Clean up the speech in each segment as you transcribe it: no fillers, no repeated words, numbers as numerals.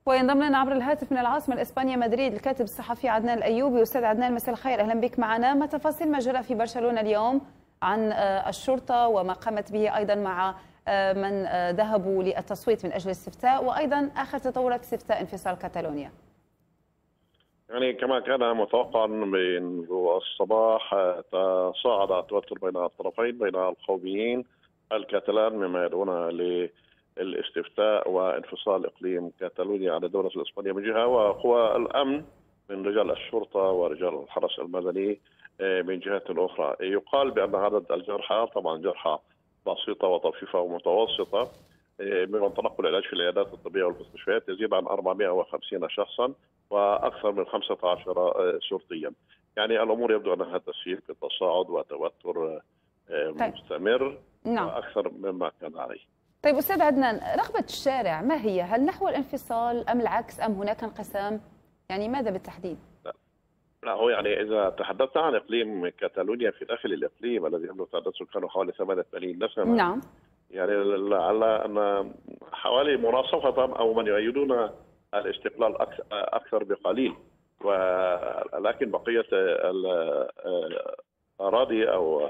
وينضم لنا عبر الهاتف من العاصمة الإسبانية مدريد الكاتب الصحفي عدنان الأيوبي. أستاذ عدنان، مساء الخير، أهلا بك معنا. ما تفاصيل ما جرى في برشلونة اليوم عن الشرطة وما قامت به أيضا مع من ذهبوا للتصويت من أجل الاستفتاء، وأيضا آخر تطورات استفتاء انفصال كاتالونيا؟ يعني كما كان متوقعا من الصباح تصاعد التوتر بين الطرفين، بين القوميين الكاتالان مما يدعون للاستفتاء وانفصال اقليم كاتالونيا عن الدوله الاسبانيه من جهه، وقوى الامن من رجال الشرطه ورجال الحرس المدني من جهه اخرى. يقال بان عدد الجرحى طبعا جرحى بسيطه وطفيفه ومتوسطه ممن تلقوا العلاج في العيادات الطبيه والمستشفيات يزيد عن 450 شخصا واكثر من 15 شرطيا. يعني الامور يبدو انها تسير في تصاعد وتوتر مستمر واكثر مما كان عليه. طيب استاذ عدنان، رغبه الشارع ما هي؟ هل نحو الانفصال ام العكس ام هناك انقسام؟ يعني ماذا بالتحديد؟ لا هو يعني اذا تحدثنا عن اقليم كاتالونيا في داخل الاقليم الذي يبلغ تعداد سكانه حوالي 88 نسمه. نعم. يعني لعل ان حوالي مناصفه او من يؤيدون الاستقلال اكثر بقليل، ولكن بقيه الاراضي او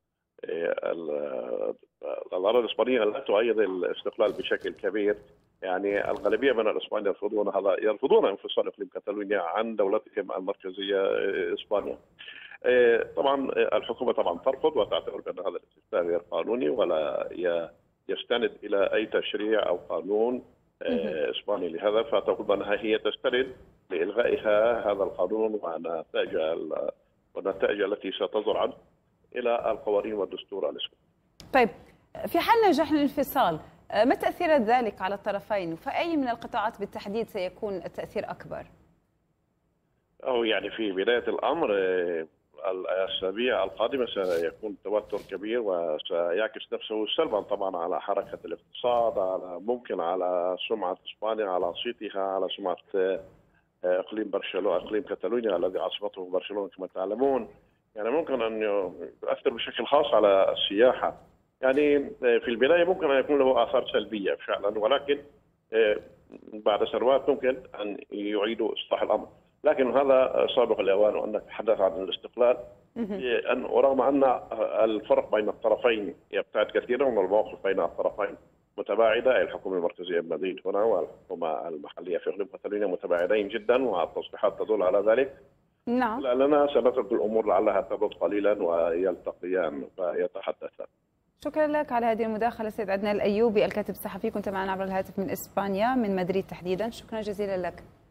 الاراضي الاسبانيه لا تؤيد الاستقلال بشكل كبير. يعني الغالبيه من الاسبان يرفضون انفصال اقليم كاتالونيا عن دولتهم المركزيه اسبانيا. طبعا الحكومه طبعا ترفض وتعتبر بان هذا الاستفتاء غير قانوني ولا يستند الى اي تشريع او قانون اسباني لهذا، فتقول انها هي تستند لالغائها هذا القانون والنتائج التي ستظهر عنه الى القوانين والدستور الاسباني. طيب في حال نجاح الانفصال ما تاثير ذلك على الطرفين؟ فاي من القطاعات بالتحديد سيكون التاثير اكبر؟ أو يعني في بدايه الامر الاسابيع القادمه سيكون توتر كبير وسيعكس نفسه سلبا طبعا على حركه الاقتصاد، على ممكن على سمعه اسبانيا، على صيتها، على سمعه اقليم برشلونه، اقليم كاتالونيا الذي عاصمته برشلونه كما تعلمون. يعني ممكن ان يؤثر بشكل خاص على السياحه. يعني في البدايه ممكن ان يكون له اثار سلبيه فعلا، ولكن بعد سنوات ممكن ان يعيدوا اصلاح الامر. لكن هذا سابق الاوان وان نتحدث عن الاستقلال، ورغم ان الفرق بين الطرفين يبتعد كثيرا والمواقف بين الطرفين متباعده، الحكومه المركزيه بمدريد هنا والحكومه المحليه في اقليم كاتالونيا متباعدين جدا والتصريحات تدل على ذلك. نعم. لأننا سنترك الامور لعلها تبرد قليلا ويلتقيان ويتحدثان. شكرا لك على هذه المداخله سيد عدنان الايوبي الكاتب الصحفي، كنت معنا عبر الهاتف من اسبانيا من مدريد تحديدا، شكرا جزيلا لك.